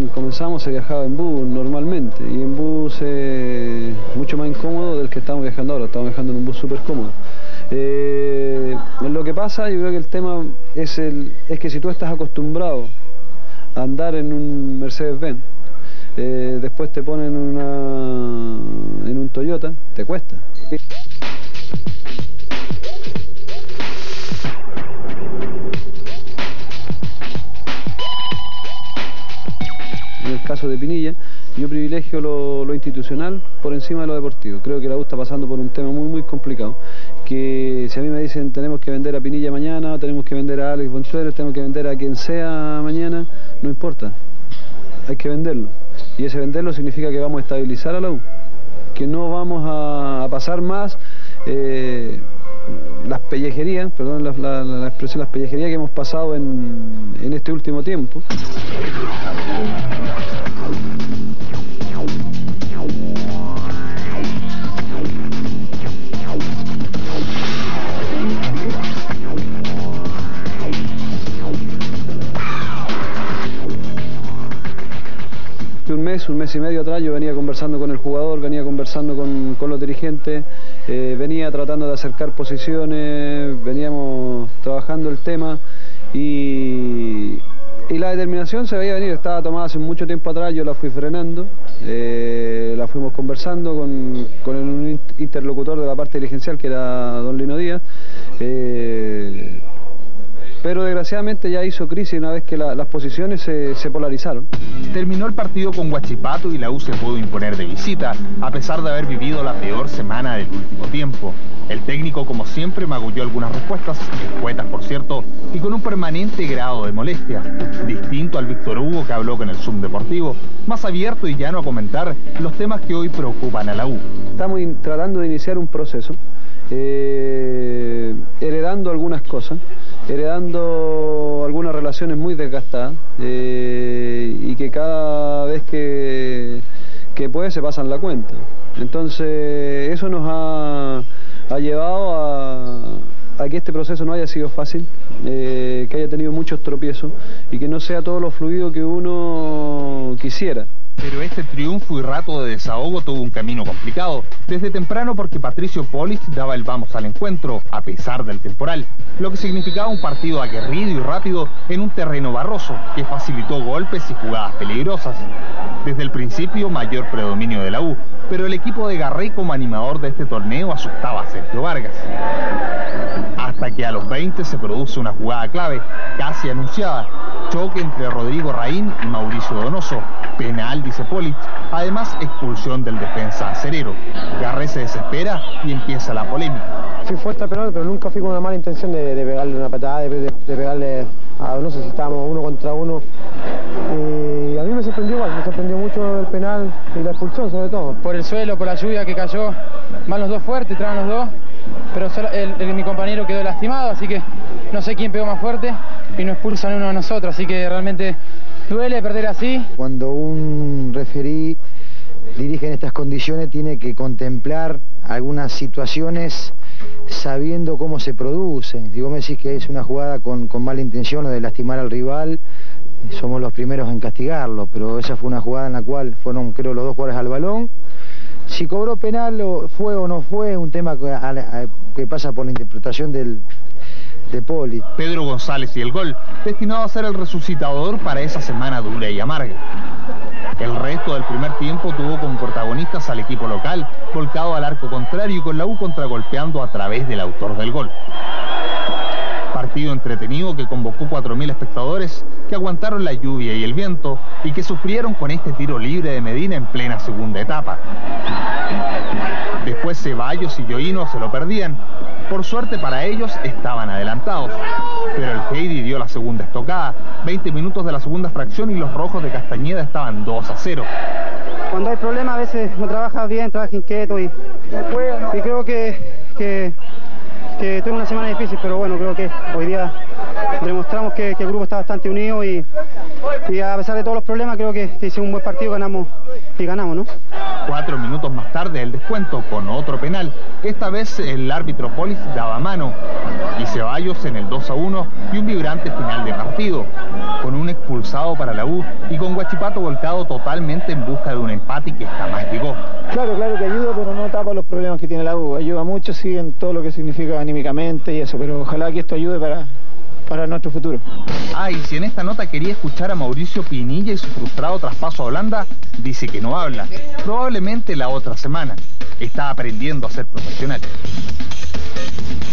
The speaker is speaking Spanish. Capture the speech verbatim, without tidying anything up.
comenzamos se viajaba en bus normalmente, y en bus eh, mucho más incómodo del que estamos viajando ahora. Estamos viajando en un bus súper cómodo. Eh, lo que pasa, yo creo que el tema es, el, es que si tú estás acostumbrado a andar en un Mercedes-Benz, eh, después te ponen una, en un Toyota, te cuesta. En el caso de Pinilla, yo privilegio lo, lo institucional por encima de lo deportivo. Creo que la U está pasando por un tema muy muy complicado, que si a mí me dicen tenemos que vender a Pinilla mañana, tenemos que vender a Alex Bonchuelos, tenemos que vender a quien sea mañana, no importa, hay que venderlo. Y ese venderlo significa que vamos a estabilizar a la U, que no vamos a, a pasar más eh, las pellejerías, perdón la, la, la expresión, las pellejerías que hemos pasado en, en este último tiempo. Un mes, un mes y medio atrás yo venía conversando con el jugador, venía conversando con, con los dirigentes, eh, venía tratando de acercar posiciones, veníamos trabajando el tema y, y la determinación se veía venir, estaba tomada hace mucho tiempo atrás, yo la fui frenando, eh, la fuimos conversando con, con el interlocutor de la parte dirigencial que era don Lino Díaz, eh, pero desgraciadamente ya hizo crisis una vez que la, las posiciones se, se polarizaron. Terminó el partido con Huachipato y la U se pudo imponer de visita, a pesar de haber vivido la peor semana del último tiempo. El técnico, como siempre, magulló algunas respuestas, escuetas por cierto, y con un permanente grado de molestia, distinto al Víctor Hugo que habló con el Zoom Deportivo, más abierto y llano a comentar los temas que hoy preocupan a la U. Estamos tratando de iniciar un proceso, eh, heredando algunas cosas, heredando algunas relaciones muy desgastadas eh, y que cada vez que, que puede se pasan la cuenta. Entonces eso nos ha, ha llevado a, a que este proceso no haya sido fácil, eh, que haya tenido muchos tropiezos y que no sea todo lo fluido que uno quisiera. Pero este triunfo y rato de desahogo tuvo un camino complicado, desde temprano porque Patricio Polich daba el vamos al encuentro, a pesar del temporal, lo que significaba un partido aguerrido y rápido en un terreno barroso, que facilitó golpes y jugadas peligrosas. Desde el principio, mayor predominio de la U, pero el equipo de Garrey como animador de este torneo asustaba a Sergio Vargas. Hasta que a los veinte se produce una jugada clave, casi anunciada, choque entre Rodrigo Raín y Mauricio Donoso, penal dice Polich, además expulsión del defensa acerero. Garrey se desespera y empieza la polémica. Fui fuerte al penal, pero nunca fui con una mala intención de, de pegarle una patada, de, de, de pegarle a Donoso si estábamos uno contra uno. Y a mí me sorprendió igual, me sorprendió mucho el penal y la expulsión sobre todo. Por el suelo, por la lluvia que cayó, van los dos fuertes, traban los dos, pero solo el, el, mi compañero quedó lastimado, así que no sé quién pegó más fuerte y nos expulsan uno de nosotros, así que realmente duele perder así. Cuando un referí dirige en estas condiciones tiene que contemplar algunas situaciones sabiendo cómo se producen. Si vos me decís que es una jugada con, con mala intención o de lastimar al rival, somos los primeros en castigarlo, pero esa fue una jugada en la cual fueron, creo, los dos jugadores al balón. Si cobró penal o fue o no fue, un tema que, a, a, que pasa por la interpretación del, de Poli. Pedro González y el gol, destinado a ser el resucitador para esa semana dura y amarga. El resto del primer tiempo tuvo como protagonistas al equipo local, volcado al arco contrario y con la U contragolpeando a través del autor del gol. Partido entretenido que convocó cuatro mil espectadores que aguantaron la lluvia y el viento y que sufrieron con este tiro libre de Medina en plena segunda etapa. Después Ceballos y Yoino se lo perdían. Por suerte para ellos estaban adelantados. Pero el Heidi dio la segunda estocada, veinte minutos de la segunda fracción y los rojos de Castañeda estaban dos a cero. Cuando hay problemas a veces no trabajas bien, trabajas inquieto y, y creo que, que que tuve una semana difícil, pero bueno, creo que hoy día demostramos que, que el grupo está bastante unido y, y a pesar de todos los problemas creo que, que hicimos un buen partido, ganamos y ganamos, ¿no? Cuatro minutos más tarde el descuento con otro penal. Esta vez el árbitro Polis daba mano y Ceballos en el dos a uno y un vibrante final de partido, con un expulsado para la U y con Huachipato volcado totalmente en busca de un empate que jamás llegó. Claro, claro que ayuda, pero no tapa los problemas que tiene la U. Ayuda mucho, sí, en todo lo que significa anímicamente y eso, pero ojalá que esto ayude para, para nuestro futuro. Ah, y si en esta nota quería escuchar a Mauricio Pinilla y su frustrado traspaso a Holanda, dice que no habla. Probablemente la otra semana. Está aprendiendo a ser profesional.